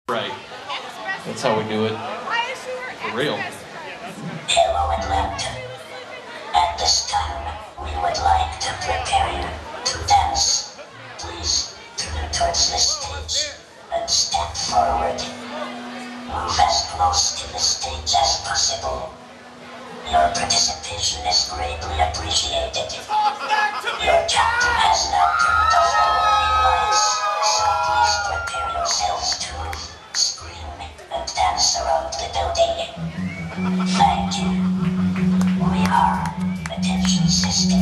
Right. That's how we do it. For real. Hello, Atlanta. At this time, we would like to prepare you to dance. Please turn towards the stage and step forward. Move as close to the stage as possible. Your participation is greatly appreciated. Your captain has now turned off the warning lights, so please prepare yourselves to scream and dance around the building. Thank you. We are Attention System.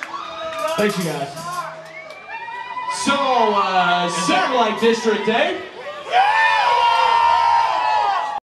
Thanks, you guys. So, Satellite District, eh?